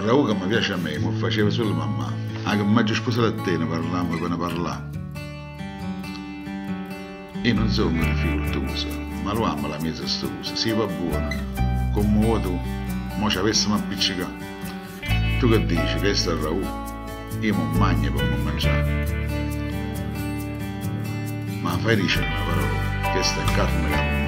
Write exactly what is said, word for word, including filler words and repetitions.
Raul che mi piace a me, mi faceva solo mamma. Anche mi ha sposato a te, ne parlavamo per ne parlare. Io non sono difficoltoso, ma lo amo la mia storia, si va buona, come tu, mo ci avessimo appiccicato. Tu che dici, che questo è Raul? Io non mangio per non mangiare. Ma fai dice una parola, questa è carne che